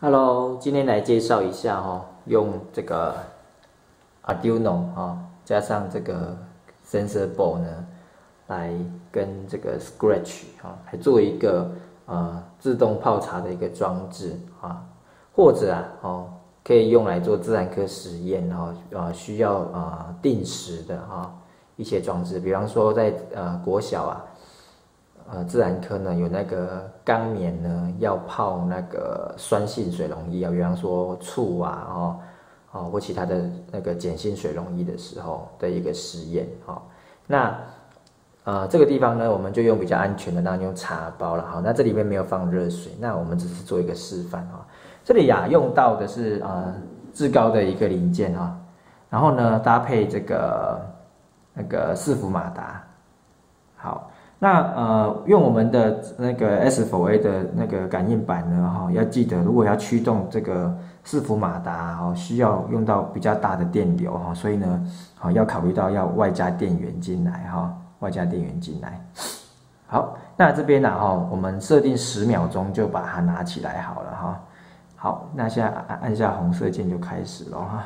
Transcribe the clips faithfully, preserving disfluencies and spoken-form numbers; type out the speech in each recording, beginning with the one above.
Hello，今天来介绍一下哈、哦，用这个 Arduino 哈、哦，加上这个 Sensor Board 呢，来跟这个 Scratch 哈、哦，来做一个呃自动泡茶的一个装置啊，或者啊哦，可以用来做自然科实验哈、哦，呃需要呃定时的哈、哦、一些装置，比方说在呃国小啊。呃，自然科呢有那个钢棉呢，要泡那个酸性水溶液啊，比方说醋啊，哦，哦或其他的那个碱性水溶液的时候的一个实验，哦，那呃这个地方呢，我们就用比较安全的，那用茶包了，好，那这里面没有放热水，那我们只是做一个示范啊、哦。这里呀、啊、用到的是呃至高的一个零件哈、哦，然后呢搭配这个那个四伏马达，好。那呃，用我们的那个 S F A 的那个感应板呢，哈、哦，要记得，如果要驱动这个四伏马达，哈、哦，需要用到比较大的电流，哈、哦，所以呢，好、哦、要考虑到要外加电源进来，哈、哦，外加电源进来。好，那这边呢，哈、哦，我们设定十秒钟就把它拿起来好了，哈、哦。好，那现在按按下红色键就开始了，哈。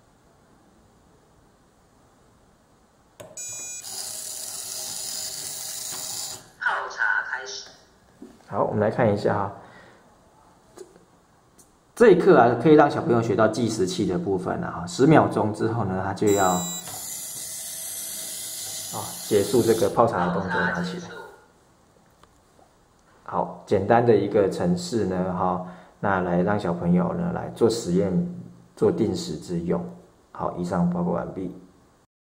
好，我们来看一下哈，这一刻啊，可以让小朋友学到计时器的部分了哈。十秒钟之后呢，他就要啊结束这个泡茶的动作，拿起来。好，简单的一个程式呢，哈，那来让小朋友呢来做实验，做定时之用。好，以上报告完毕。